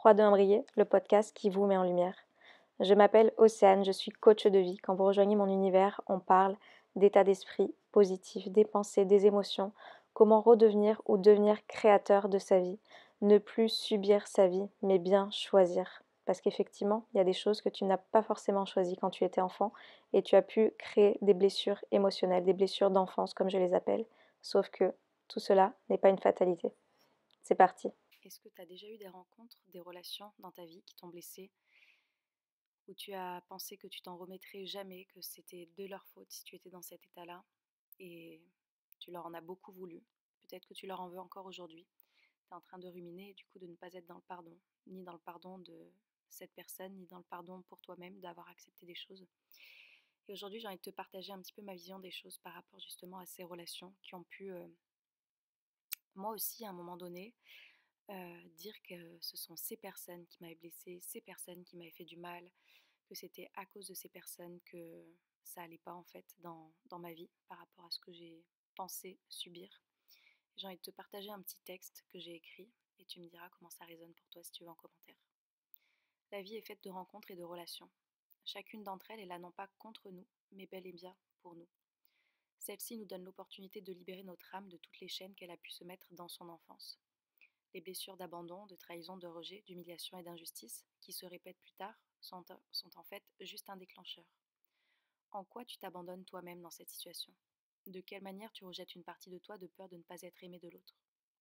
3, 2, 1, briller, le podcast qui vous met en lumière. Je m'appelle Océane, je suis coach de vie. Quand vous rejoignez mon univers, on parle d'état d'esprit positif, des pensées, des émotions, comment redevenir ou devenir créateur de sa vie, ne plus subir sa vie, mais bien choisir. Parce qu'effectivement, il y a des choses que tu n'as pas forcément choisies quand tu étais enfant et tu as pu créer des blessures émotionnelles, des blessures d'enfance comme je les appelle. Sauf que tout cela n'est pas une fatalité. C'est parti. Est-ce que tu as déjà eu des rencontres, des relations dans ta vie qui t'ont blessé, où tu as pensé que tu t'en remettrais jamais, que c'était de leur faute si tu étais dans cet état-là, et tu leur en as beaucoup voulu. Peut-être que tu leur en veux encore aujourd'hui. Tu es en train de ruminer et du coup de ne pas être dans le pardon, ni dans le pardon de cette personne, ni dans le pardon pour toi-même d'avoir accepté des choses. Et aujourd'hui, j'ai envie de te partager un petit peu ma vision des choses par rapport justement à ces relations qui ont pu, moi aussi, à un moment donné, dire que ce sont ces personnes qui m'avaient blessée, ces personnes qui m'avaient fait du mal, que c'était à cause de ces personnes que ça allait pas en fait dans ma vie par rapport à ce que j'ai pensé subir. J'ai envie de te partager un petit texte que j'ai écrit et tu me diras comment ça résonne pour toi si tu veux en commentaire. La vie est faite de rencontres et de relations. Chacune d'entre elles est là non pas contre nous, mais bel et bien pour nous. Celle-ci nous donne l'opportunité de libérer notre âme de toutes les chaînes qu'elle a pu se mettre dans son enfance. Les blessures d'abandon, de trahison, de rejet, d'humiliation et d'injustice, qui se répètent plus tard, sont en fait juste un déclencheur. En quoi tu t'abandonnes toi-même dans cette situation? De quelle manière tu rejettes une partie de toi de peur de ne pas être aimé de l'autre?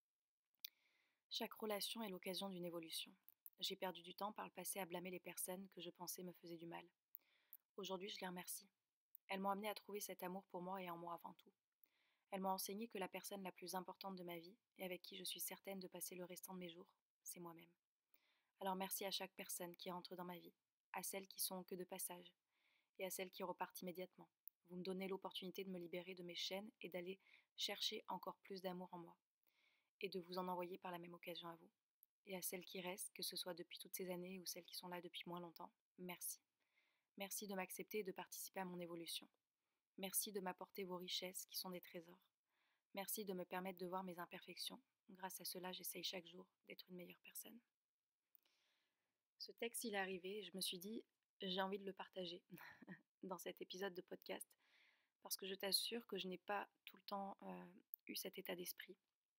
Chaque relation est l'occasion d'une évolution. J'ai perdu du temps par le passé à blâmer les personnes que je pensais me faisaient du mal. Aujourd'hui, je les remercie. Elles m'ont amené à trouver cet amour pour moi et en moi avant tout. Elles m'ont enseigné que la personne la plus importante de ma vie, et avec qui je suis certaine de passer le restant de mes jours, c'est moi-même. Alors merci à chaque personne qui entre dans ma vie, à celles qui sont que de passage, et à celles qui repartent immédiatement. Vous me donnez l'opportunité de me libérer de mes chaînes et d'aller chercher encore plus d'amour en moi, et de vous en envoyer par la même occasion à vous. Et à celles qui restent, que ce soit depuis toutes ces années ou celles qui sont là depuis moins longtemps, merci. Merci de m'accepter et de participer à mon évolution. Merci de m'apporter vos richesses qui sont des trésors. Merci de me permettre de voir mes imperfections. Grâce à cela, j'essaye chaque jour d'être une meilleure personne. Ce texte, il est arrivé et je me suis dit, j'ai envie de le partager dans cet épisode de podcast parce que je t'assure que je n'ai pas tout le temps eu cet état d'esprit.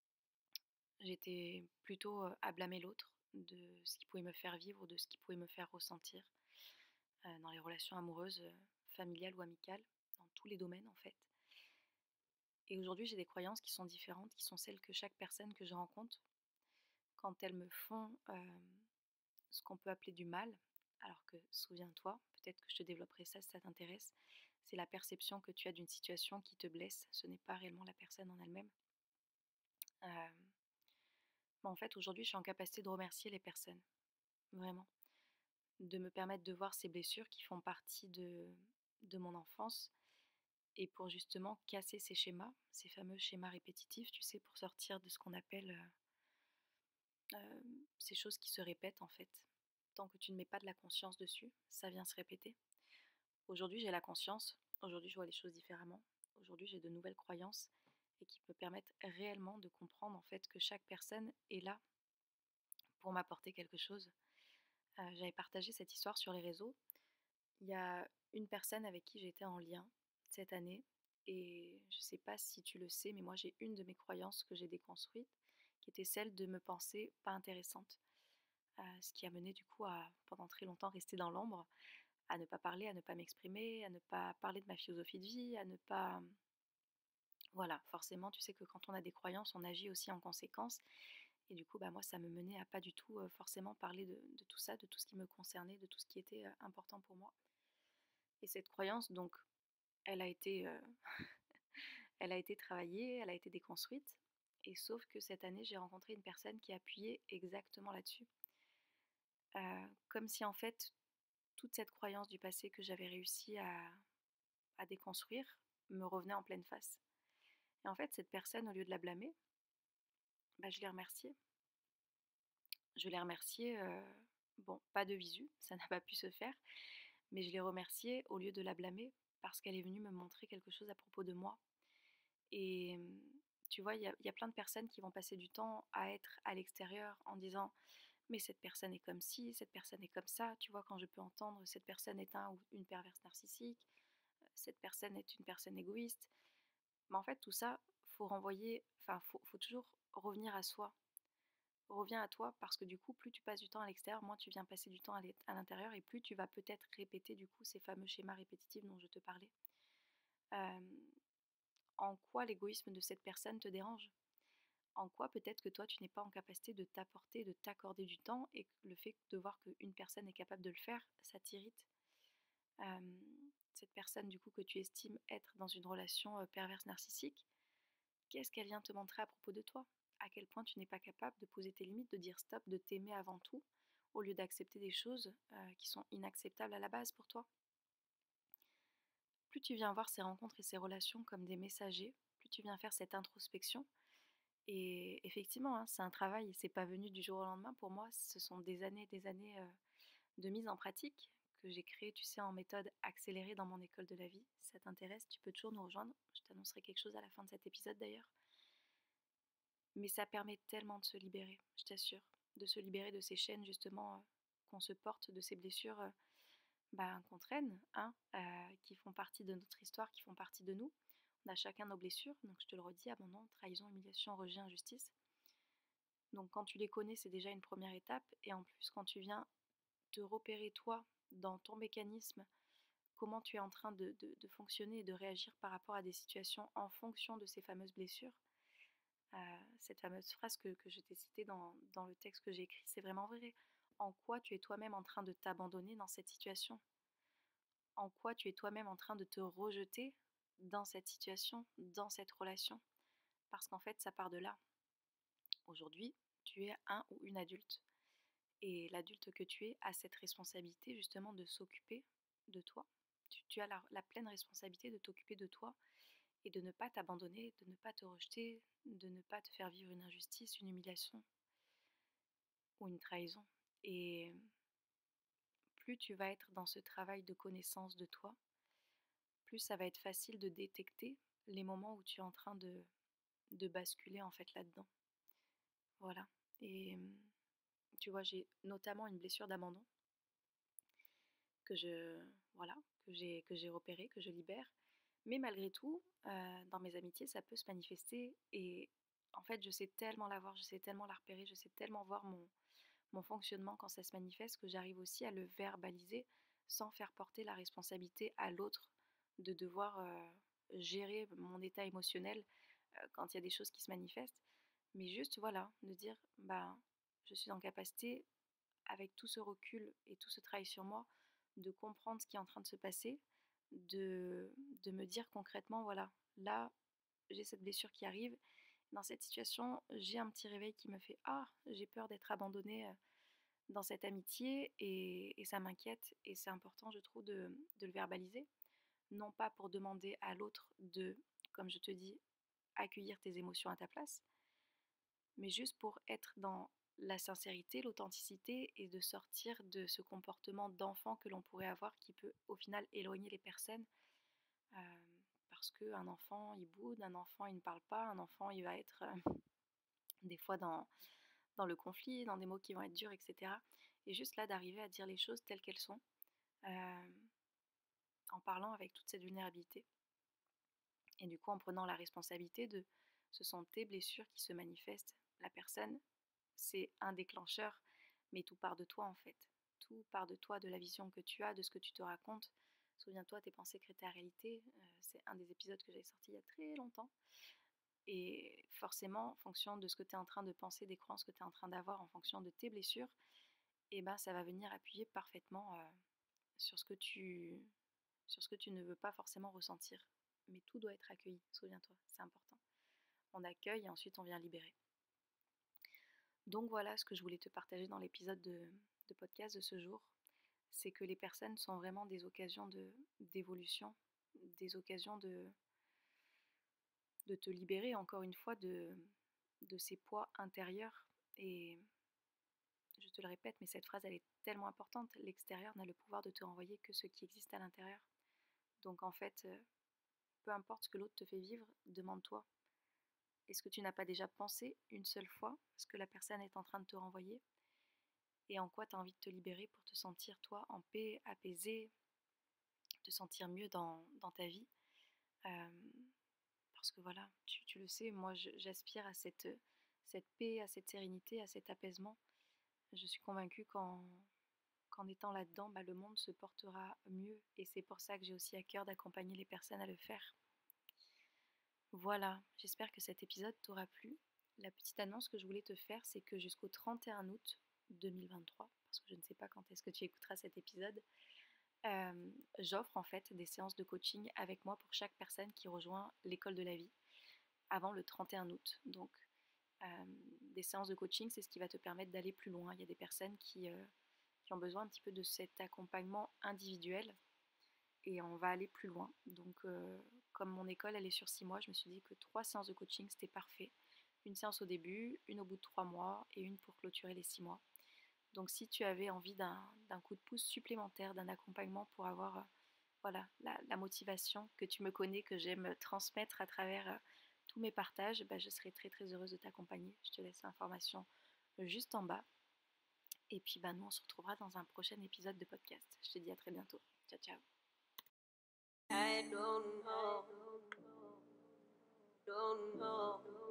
J'étais plutôt à blâmer l'autre de ce qu'il pouvait me faire vivre, de ce qu'il pouvait me faire ressentir dans les relations amoureuses, familiales ou amicales, dans tous les domaines en fait. Et aujourd'hui, j'ai des croyances qui sont différentes, qui sont celles que chaque personne que je rencontre, quand elles me font ce qu'on peut appeler du mal, alors que souviens-toi, peut-être que je te développerai ça si ça t'intéresse, c'est la perception que tu as d'une situation qui te blesse, ce n'est pas réellement la personne en elle-même. Euh, mais en fait, aujourd'hui, je suis en capacité de remercier les personnes, vraiment, de me permettre de voir ces blessures qui font partie de mon enfance et pour justement casser ces schémas, ces fameux schémas répétitifs, tu sais, pour sortir de ce qu'on appelle ces choses qui se répètent en fait. Tant que tu ne mets pas de la conscience dessus, ça vient se répéter. Aujourd'hui, j'ai la conscience. Aujourd'hui, je vois les choses différemment. Aujourd'hui, j'ai de nouvelles croyances et qui me permettent réellement de comprendre en fait que chaque personne est là pour m'apporter quelque chose. J'avais partagé cette histoire sur les réseaux. Il y a une personne avec qui j'étais en lien cette année et je ne sais pas si tu le sais, mais moi j'ai une de mes croyances que j'ai déconstruite qui était celle de me penser pas intéressante. Ce qui a mené du coup à pendant très longtemps rester dans l'ombre, à ne pas parler, à ne pas m'exprimer, à ne pas parler de ma philosophie de vie, à ne pas... Voilà, forcément, tu sais que quand on a des croyances, on agit aussi en conséquence. Et du coup, bah, moi, ça me menait à pas du tout forcément parler de tout ça, de tout ce qui me concernait, de tout ce qui était important pour moi. Et cette croyance, donc, elle a été, elle a été travaillée, elle a été déconstruite. Et sauf que cette année, j'ai rencontré une personne qui appuyait exactement là-dessus. Comme si en fait, toute cette croyance du passé que j'avais réussi à déconstruire me revenait en pleine face. Et en fait, cette personne, au lieu de la blâmer, bah, je l'ai remerciée. Je l'ai remerciée, bon, pas de visu, ça n'a pas pu se faire, mais je l'ai remerciée au lieu de la blâmer parce qu'elle est venue me montrer quelque chose à propos de moi. Et tu vois, il y a plein de personnes qui vont passer du temps à être à l'extérieur en disant mais cette personne est comme ci, cette personne est comme ça, tu vois, quand je peux entendre cette personne est un ou une perverse narcissique, cette personne est une personne égoïste. Mais en fait, tout ça, faut renvoyer, enfin, faut toujours revenir à soi. Reviens à toi parce que du coup, plus tu passes du temps à l'extérieur, moins tu viens passer du temps à l'intérieur et plus tu vas peut-être répéter du coup ces fameux schémas répétitifs dont je te parlais. Euh, en quoi l'égoïsme de cette personne te dérange? En quoi peut-être que toi tu n'es pas en capacité de t'apporter, de t'accorder du temps et que le fait de voir qu'une personne est capable de le faire, ça t'irrite. Euh, cette personne du coup que tu estimes être dans une relation perverse narcissique, qu'est-ce qu'elle vient te montrer à propos de toi? À quel point tu n'es pas capable de poser tes limites, de dire stop, de t'aimer avant tout, au lieu d'accepter des choses qui sont inacceptables à la base pour toi? Plus tu viens voir ces rencontres et ces relations comme des messagers, plus tu viens faire cette introspection. Et effectivement, hein, c'est un travail, c'est pas venu du jour au lendemain pour moi, ce sont des années de mise en pratique que j'ai créé, tu sais, en méthode accélérée dans mon école de la vie. Si ça t'intéresse, tu peux toujours nous rejoindre. Je t'annoncerai quelque chose à la fin de cet épisode d'ailleurs. Mais ça permet tellement de se libérer, je t'assure, de se libérer de ces chaînes justement qu'on se porte, de ces blessures qu'on traîne, hein, qui font partie de notre histoire, qui font partie de nous. On a chacun nos blessures, donc je te le redis, abandon, trahison, humiliation, rejet, injustice. Donc quand tu les connais, c'est déjà une première étape. Et en plus, quand tu viens te repérer toi dans ton mécanisme, comment tu es en train de fonctionner et de réagir par rapport à des situations en fonction de ces fameuses blessures, cette fameuse phrase que je t'ai citée dans le texte que j'ai écrit, c'est vraiment vrai. En quoi tu es toi-même en train de t'abandonner dans cette situation? En quoi tu es toi-même en train de te rejeter dans cette situation, dans cette relation? Parce qu'en fait, ça part de là. Aujourd'hui, tu es un ou une adulte. Et l'adulte que tu es a cette responsabilité justement de s'occuper de toi. Tu as la pleine responsabilité de t'occuper de toi et de ne pas t'abandonner, de ne pas te rejeter, de ne pas te faire vivre une injustice, une humiliation ou une trahison. Et plus tu vas être dans ce travail de connaissance de toi, plus ça va être facile de détecter les moments où tu es en train de basculer en fait là-dedans. Voilà. Et tu vois, j'ai notamment une blessure d'abandon que je voilà, que j'ai repéré, que je libère. Mais malgré tout, dans mes amitiés, ça peut se manifester et en fait, je sais tellement la voir, je sais tellement la repérer, je sais tellement voir mon fonctionnement quand ça se manifeste que j'arrive aussi à le verbaliser sans faire porter la responsabilité à l'autre de devoir gérer mon état émotionnel quand il y a des choses qui se manifestent. Mais juste, voilà, de dire, bah, je suis en capacité avec tout ce recul et tout ce travail sur moi, de comprendre ce qui est en train de se passer, de me dire concrètement, voilà, là, j'ai cette blessure qui arrive. Dans cette situation, j'ai un petit réveil qui me fait, ah, j'ai peur d'être abandonnée dans cette amitié et ça m'inquiète. Et c'est important, je trouve, de le verbaliser. Non pas pour demander à l'autre de, comme je te dis, accueillir tes émotions à ta place, mais juste pour être dans la sincérité, l'authenticité et de sortir de ce comportement d'enfant que l'on pourrait avoir qui peut au final éloigner les personnes euh, parce qu'un enfant il boude, un enfant il ne parle pas, un enfant il va être des fois dans le conflit, dans des mots qui vont être durs, etc. Et juste là d'arriver à dire les choses telles qu'elles sont euh, en parlant avec toute cette vulnérabilité et du coup en prenant la responsabilité de ce sont tes blessures qui se manifestent. La personne c'est un déclencheur, mais tout part de toi en fait. Tout part de toi, de la vision que tu as, de ce que tu te racontes. Souviens-toi, tes pensées créent ta réalité. C'est un des épisodes que j'avais sorti il y a très longtemps. Et forcément, en fonction de ce que tu es en train de penser, des croyances que tu es en train d'avoir, en fonction de tes blessures, et ben ça va venir appuyer parfaitement sur sur ce que tu ne veux pas forcément ressentir. Mais tout doit être accueilli, souviens-toi, c'est important. On accueille et ensuite on vient libérer. Donc voilà ce que je voulais te partager dans l'épisode de podcast de ce jour. C'est que les personnes sont vraiment des occasions d'évolution, des occasions de te libérer encore une fois de ces poids intérieurs. Et je te le répète, mais cette phrase elle est tellement importante, l'extérieur n'a le pouvoir de te renvoyer que ce qui existe à l'intérieur. Donc en fait, peu importe ce que l'autre te fait vivre, demande-toi, est-ce que tu n'as pas déjà pensé une seule fois ce que la personne est en train de te renvoyer? et en quoi tu as envie de te libérer pour te sentir, toi, en paix, apaisé, te sentir mieux dans ta vie. Euh, Parce que voilà, tu le sais, moi j'aspire à cette paix, à cette sérénité, à cet apaisement. Je suis convaincue qu'en étant là-dedans, bah, le monde se portera mieux et c'est pour ça que j'ai aussi à cœur d'accompagner les personnes à le faire. Voilà, j'espère que cet épisode t'aura plu. La petite annonce que je voulais te faire, c'est que jusqu'au 31 août 2023, parce que je ne sais pas quand est-ce que tu écouteras cet épisode, j'offre en fait des séances de coaching avec moi pour chaque personne qui rejoint l'école de la vie avant le 31 août. Donc, des séances de coaching, c'est ce qui va te permettre d'aller plus loin. Il y a des personnes qui ont besoin un petit peu de cet accompagnement individuel et on va aller plus loin. Donc, comme mon école, elle est sur 6 mois, je me suis dit que 3 séances de coaching, c'était parfait. Une séance au début, une au bout de 3 mois et une pour clôturer les 6 mois. Donc, si tu avais envie d'un coup de pouce supplémentaire, d'un accompagnement pour avoir voilà, la motivation que tu me connais, que j'aime transmettre à travers tous mes partages, bah, je serais très très heureuse de t'accompagner. Je te laisse l'information juste en bas. Et puis bah, nous, on se retrouvera dans un prochain épisode de podcast. Je te dis à très bientôt. Ciao, ciao. I don't know.